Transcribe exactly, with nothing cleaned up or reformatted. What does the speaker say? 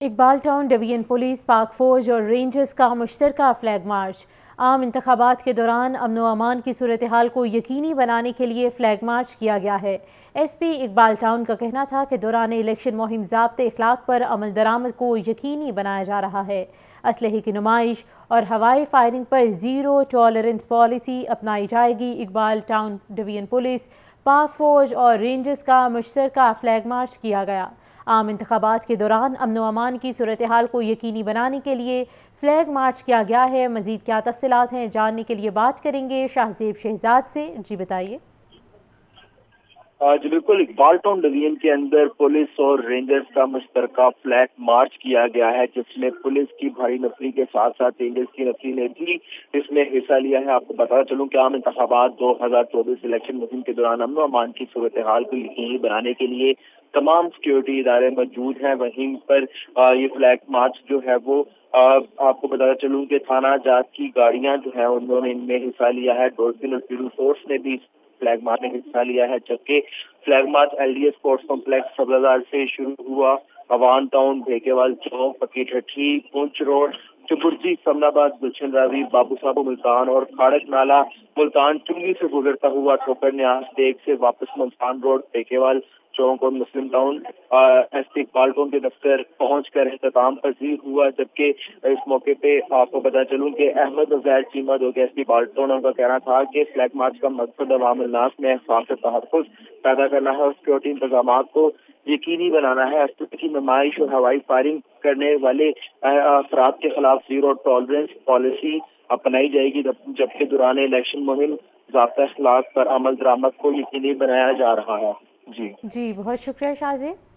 Iqbal town division police, پاک فوج اور رینجرز کا مشترکہ فلیگ مارچ۔ عام انتخابات کے دوران امن و امان کی صورتحال کو یقینی بنانے کے لیے فلیگ مارچ کیا گیا ہے۔ ایس پی اقبال ٹاؤن کا کہنا تھا کہ دوران الیکشن مہم ضابط اخلاق پر عمل درآمد کو یقینی بنایا جا رہا ہے۔ اسلحے کی نمائش اور ہوائی فائرنگ پر زیرو ٹالرنس پالیسی اپنائی جائے گی۔ اقبال ٹاؤن ڈویژن پولیس، پاک فوج اور رینجرز کا مشترکہ فلیگ مارچ کیا گیا۔ عام انتخابات کے دوران امن و امان کی صورتحال کو یقینی بنانے کے لیے فلیگ مارچ کیا گیا ہے۔ مزید کیا تفصیلات ہیں جاننے کے لیے بات کریں گے شاہزیب شہزاد سے۔ جی بتائیے۔ جی بالکل، اقبال ٹاؤن ڈویژن کے اندر پولیس اور رینجرز کا مشترکہ فلیگ مارچ کیا گیا ہے، جس میں پولیس کی بھاری نفری کے ساتھ ساتھ رینجرز کی نفری نے بھی اس میں حصہ لیا ہے۔ آپ کو بتا چلوں کہ عام انتخابات دو ہزار چوبیس الیکشن مہم کے دوران امن و امان کی صورتحال کو یقینی بنانے کے لیے تمام سیکیورٹی ادارے موجود ہیں۔ وہیں پر یہ فلیگ مارچ جو ہے وہ آپ کو بتانا چلوں کہ تھانہ جات کی گاڑیاں جو ہیں انہوں نے ان میں حصہ لیا ہے۔ ڈولفن اور پیرو فورس نے بھی فلیگ مارچ میں حصہ لیا ہے، جبکہ flag march L D A sports complex Sabzazar سے شروع ہوا۔ عوان ٹاؤن، بھیکیوال چوک، پکی ٹھٹھی، پونچھ روڈ، چپرسی، سمن آباد، گلشن راوی، بابو صاحب ملتان اور کھاڑک نالہ ملتان چنگی سے گزرتا ہوا ٹھوکر نیاز ٹیک سے واپس ملتان روڈ، بھیکیوال چوک اور Muslim town S P Iqbal town کے دفتر پہنچ کر اختتام پذیر ہوا۔ جبکہ اس موقع پہ آپ کو بتا چلوں کہ احمد عزیر چیمہ جو کہ ایس پی اقبال ٹاؤن کا کہنا تھا کہ فلیگ مارچ کا مقصد عوام الناس میں احساس تحفظ پیدا کرنا ہے اور سیکورٹی انتظامات کو یقینی بنانا ہے۔ اسلحے کی نمائش اور ہوائی فائرنگ کرنے والے افراد کے خلاف زیرو ٹالرنس پالیسی اپنائی جائے گی، جبکہ دوران الیکشن مہم ضابطہ اخلاق پر عمل درآمد کو یقینی بنایا جا رہا ہے۔ جی جی بہت شکریہ شاہزیب۔